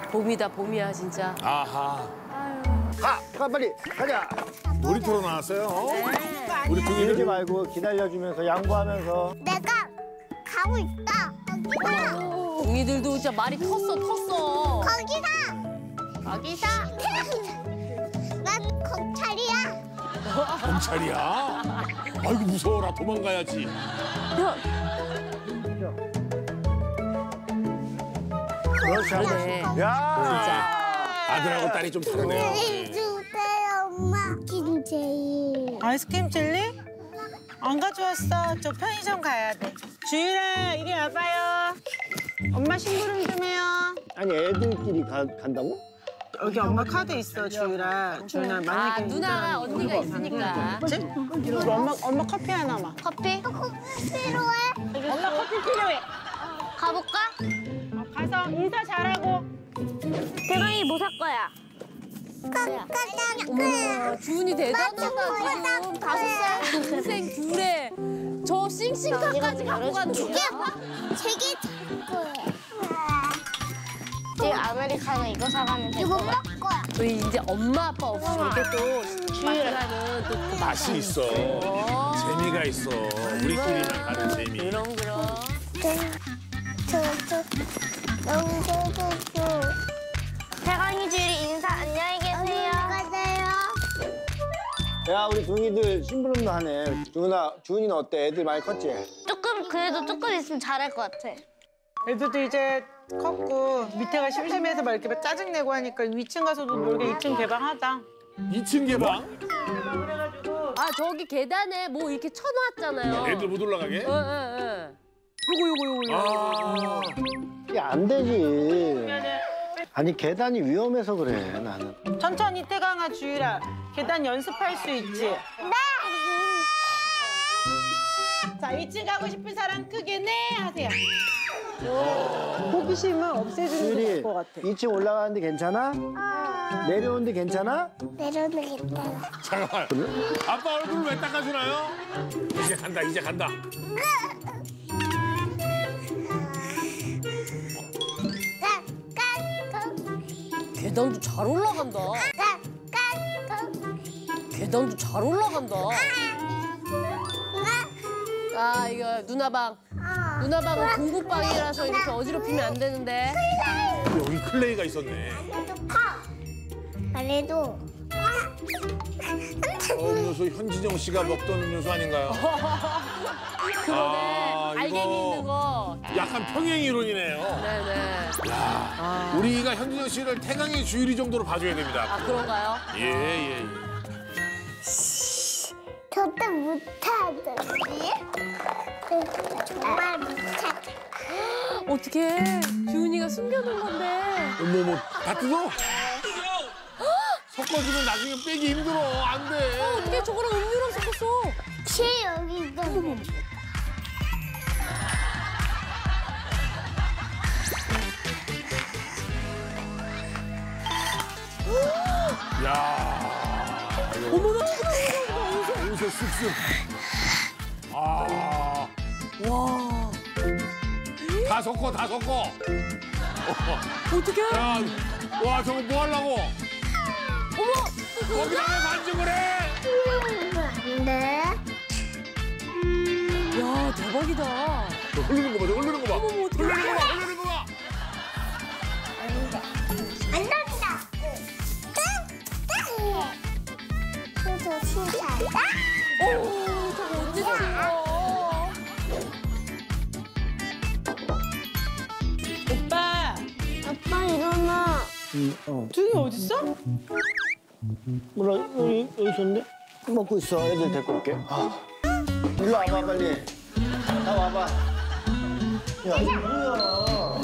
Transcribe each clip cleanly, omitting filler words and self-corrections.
봄이다, 봄이야, 진짜. 아하. 가 빨리 가자. 놀이터로 나왔어요. 네. 우리 이러지 동이들 말고 기다려주면서 양보하면서. 내가 가고 있다. 거기다. 동이들도 진짜 말이 텄어. 거기다. 거기서. 난 검찰이야. 경찰이야. 아이고 무서워라. 도망가야지. 그렇지 그러네. 야. 아들하고 딸이 좀 다르네요. 주세요, 엄마. 김제이. 아이스크림 젤리? 안 가져왔어. 저 편의점 가야 돼. 주율아, 이리 와봐요. 엄마 심부름 좀 해요. 아니 애들끼리 간다고? 여기 엄마 카드 있어, 주율아. 주율아, 만약에 누나가 언니가 있으니까. 그치? 엄마 커피 하나만. 커피? 커피 필요해? 엄마 커피 필요해. 가볼까? 가서 인사 잘하고. 대강이 뭐 살 거야? 어머, 주은이 대단하다, 지금. 5살 동생 둘에 저 싱싱카까지 갖고 가는 거야? 되게 작고해. 지금 아메리카노 이거 사가면 돼. 이거 몇 거야? 저희 이제 엄마 아빠 없이 이렇게 또 주율이라는 또그 맛이 있어. 재미가 있어. 우리끼리만 가는 재미. 그럼. 대강이 주율이 인사 안녕히 계세요. 야 우리 동이들 심부름도 하네. 주은이는 어때? 애들 많이 컸지? 그래도 조금 있으면 잘할 것 같아. 애들도 이제 컸고 밑에가 심심해서 막 이렇게 짜증내고 하니까 2층 가서도 놀게 2층 개방하자. 2층 개방? 그래가지고 아, 저기 계단에 뭐 이렇게 쳐놨잖아요. 애들 못 올라가게? 요거. 아. 이게 안 되지. 아니 계단이 위험해서 그래 나는. 천천히 태강아 주율아 계단 연습할 수 있지? 네! 자 2층 가고 싶은 사람 크게 네 하세요. 호기심을 없애주는 게 주율이 좋을 것 같아. 2층 올라가는데 괜찮아? 내려오는데 괜찮아? 내려놓겠다. 잠깐만. 아빠 얼굴 왜 닦아주나요? 이제 간다. 계단도 잘 올라간다. 계단도 잘 올라간다. 아, 이거 누나방. 누나방은 공부방이라서 이렇게 어지럽히면 안 되는데. 여기 클레이가 있었네. 그래도 음료수 현진영 씨가 먹던 음료수 아닌가요? 그러네. 이거 알갱이 있는 거. 약간 평행 이론이네요. 네네. 우리가 현진영 씨를 태강의 주율이 정도로 봐줘야 됩니다. 아, 그런가요? 예. 절대 못하더니 정말 못하다. 어떡해. 주은이가 숨겨놓은 건데. 어머머, 다 뜯어? 섞어주면 나중에 빼기 힘들어. 안 돼. 어떡해. 저거랑 음료랑 섞었어. 치 여기 있던 야. 어머나. 여기서 쓱쓱. 와. 다 섞어. 어떡해. 야, 와, 저거 뭐 하려고? 어머. 거기다가 반죽을 해. 네. 야, 대박이다. 저 흐르는 거 봐. 어머머, 어떡해. 흐르는 거 봐. 안 된다. 그래서 신기하다. 오, 저거 언제 치워. 오빠 아빠 일어나. 중이 어딨어? 몰라 여기 있었는데? 먹고 있어. 애들 데리고 올게. 일로 와봐 빨리. 다 와봐. 야 뭐야?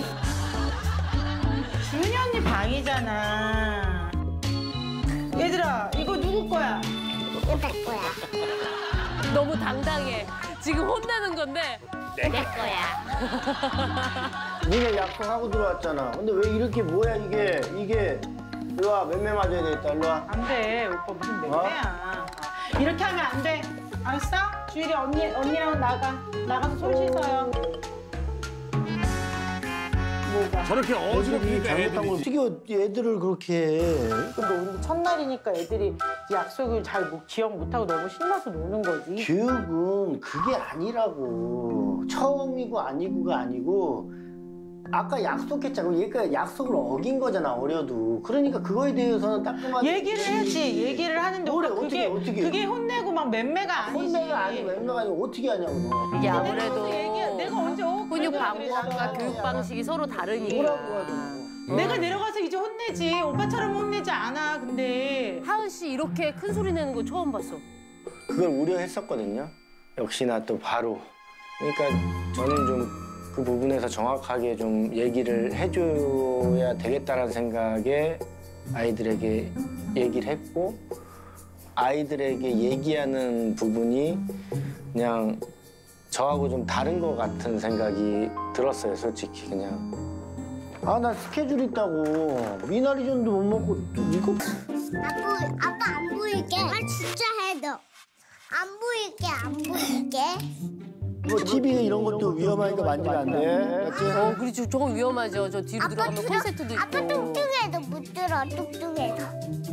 주은이 언니 방이잖아. 얘들아 이거 누구 거야? 이거 내 거야. 너무 당당해. 지금 혼나는 건데. 내 거야. 니네 약속하고 들어왔잖아. 근데 왜 이렇게 뭐야 이게 일로 와. 맴매 맞아야 되겠다. 일로 와. 안 돼. 오빠 무슨 맹매야. 이렇게 하면 안 돼. 알았어? 주일이 언니랑 나가서 손 씻어요. 저렇게 어지럽히니까 잘못한 걸 애들이. 어떻게 애들을 그렇게 해? 근데 오늘 첫날이니까 애들이 약속을 잘 기억 못하고 너무 신나서 노는 거지. 교육은 그게 아니라고. 처음이고 아니고가 아니고 아까 약속했잖아. 얘가 약속을 어긴 거잖아, 어려도. 그러니까 그거에 대해서는 따끔하게 얘기를 해야지. 얘기를 하는데 뭐래, 오빠 어떻게. 그게 혼내고 막 맴매가 아니지. 혼내가 아니고 맴매가 아니고 어떻게 하냐고 너. 이게 아무래도 내가 언제 훈육 그래, 방법과 그래. 교육 방식이 서로 다르니까. 뭐라고 하냐고. 내가 내려가서 이제 혼내지. 오빠처럼 혼내지 않아. 근데 하은 씨 이렇게 큰 소리 내는 거 처음 봤어. 그걸 우려했었거든요. 역시나 또 바로. 그러니까 저는 좀 그 부분에서 정확하게 좀 얘기를 해줘야 되겠다는 생각에 아이들에게 얘기를 했고 아이들에게 얘기하는 부분이 그냥 저하고 좀 다른 것 같은 생각이 들었어요, 솔직히 그냥. 아, 나 스케줄 있다고. 미나리전도 못 먹고 또 이거? 아빠 안 보일게. 아 진짜 해 너. 안 보일게. 뭐 TV 이런 것도 위험하니까 만지면 안 돼. 맞지? 그렇죠. 저거 위험하죠. 저 뒤로 들어가면 콘센트도 있고. 아빠 뚱뚱해도 못 들어. 뚱뚱해도.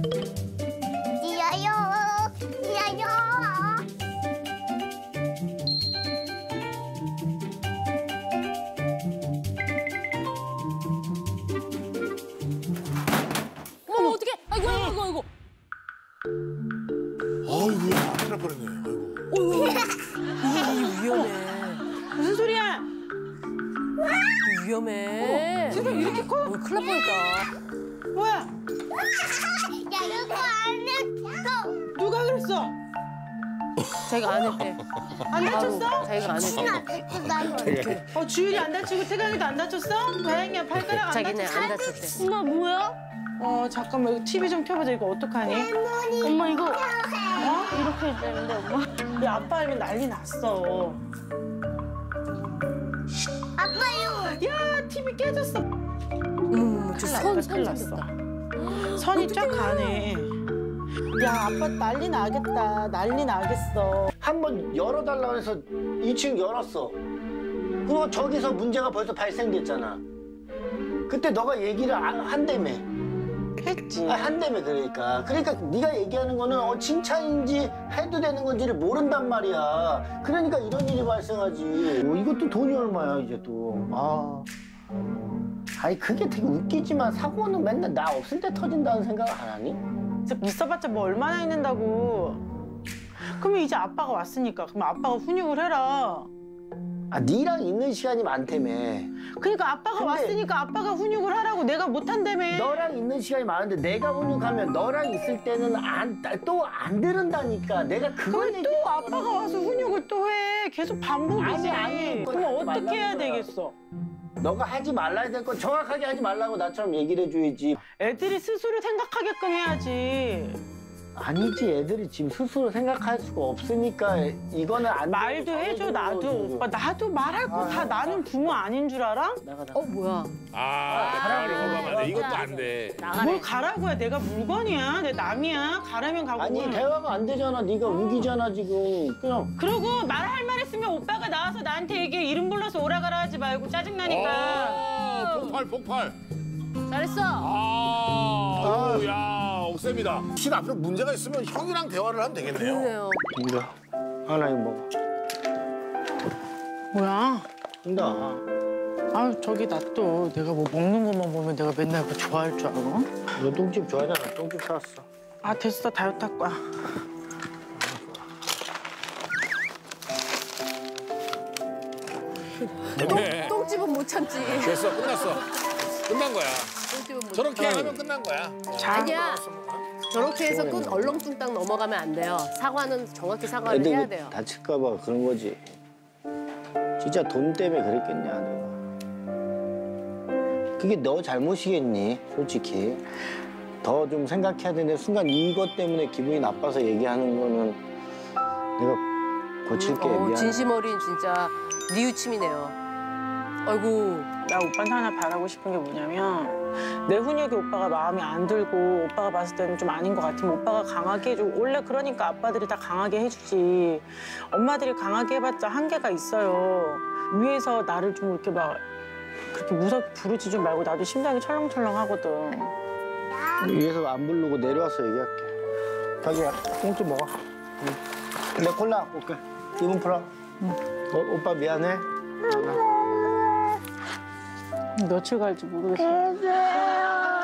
뛰어요. 어머 어떡해. 아이고. 아이고야, 큰일 날 뻔했네. 아이고. 이게 위험해. 무슨 소리야? 위험해. 지금 이렇게 커? 큰일 날 뻔했다. 뭐야? 야 이거 안 했어. 누가 그랬어? 자기가 안 했대. 안 다쳤어? 자기가 안 했대. 주율이 안 다치고 태강이도 안 다쳤어? 다행이야. 발가락 안 자기네 다쳤어? 안 다쳤대. 엄마 뭐야? 잠깐만 이거 TV 좀 켜보자. 이거 어떡하니? 엄마 이거 이렇게 되는데 엄마. 우리 아빠 알면 난리 났어. 아빠 이거. 야 TV 깨졌어. 어머 저선 큰일 났어. 선이 쫙 가네. 야 아빠 난리 나겠다. 난리 나겠어. 한번 열어달라고 해서 2층 열었어. 그리고 저기서 문제가 벌써 발생됐잖아. 그때 너가 얘기를 한다며. 했지. 한다며 그러니까. 그러니까 네가 얘기하는 거는 칭찬인지 해도 되는 건지를 모른단 말이야. 그러니까 이런 일이 발생하지. 이것도 돈이 얼마야 이제 또. 아니 그게 되게 웃기지만 사고는 맨날 나 없을 때 터진다는 생각 안 하니? 진짜 있어봤자 뭐 얼마나 있는다고. 그러면 이제 아빠가 왔으니까 그럼 아빠가 훈육을 해라. 아 네랑 있는 시간이 많다며. 그러니까 아빠가 근데- 왔으니까 아빠가 훈육을 하라고. 내가 못한다며. 너랑 있는 시간이 많은데 내가 훈육하면 너랑 있을 때는 또 안 들은다니까. 내가 그걸 그럼 또 아빠가 와서 훈육을 또 해. 계속 반복이지. 아니, 그럼 하지 어떻게 해야 말라고 되겠어? 너가 하지 말라야 될 건 정확하게 하지 말라고 나처럼 얘기를 해줘야지. 애들이 스스로 생각하게끔 해야지. 아니지, 애들이 지금 스스로 생각할 수가 없으니까 이거는 안 말도 해줘. 나도 오빠 나도 말할 거 다 나는 부모 아닌 줄 알아? 나가. 뭐야. 가라고 가면 안 돼. 이것도 안 돼. 나가래. 뭘 가라고 해. 내가 물건이야. 내 남이야. 가라면 가고. 아니 대화가 안 되잖아. 네가 우기잖아 지금. 그냥 그러고 말할 말 있으면 오빠가 나와서 나한테 얘기해. 이름 불러서 오라 가라 하지 말고 짜증나니까. 폭발. 잘했어. 아이고, 야, 억셉니다. 실 앞에 문제가 있으면 형이랑 대화를 하면 되겠네요. 그러네요. 이거 하나 이거 먹어. 뭐야? 인다. 아 저기 놔둬. 내가 뭐 먹는 것만 보면 내가 맨날 그거 좋아할 줄 알아? 너 똥집 좋아하잖아. 똥집 사왔어. 아 됐어. 다이어트 할 거야. 됐네. 똥집은 못 참지. 됐어, 끝났어. 끝난 거야. 똥집은 못 저렇게 하면 끝난 거야. 아니야. 저렇게 해서 끝 얼렁뚱땅 넘어가면 안 돼요. 사과는 정확히 사과를 해야 돼요. 다칠까 봐 그런 거지. 진짜 돈 때문에 그랬겠냐 내가. 그게 너 잘못이겠니 솔직히. 더 좀 생각해야 되는데 순간 이것 때문에 기분이 나빠서 얘기하는 거는 내가 고칠게. 미안해. 진심 어린 진짜 뉘우침이네요. 아이고. 나 오빠한테 하나 바라고 싶은 게 뭐냐면 내 훈육이 오빠가 마음에 안 들고 오빠가 봤을 때는 좀 아닌 것 같으면 오빠가 강하게 해주고. 원래 그러니까 아빠들이 다 강하게 해주지. 엄마들이 강하게 해봤자 한계가 있어요. 위에서 나를 좀 이렇게 막 그렇게 무섭게 부르지 좀 말고 나도 심장이 철렁철렁 하거든. 위에서 안 부르고 내려와서 얘기할게. 자기야, 꽁치 먹어. 내 콜라 올게. 이분 풀어. 오빠 미안해. 며칠 갈지 모르겠어.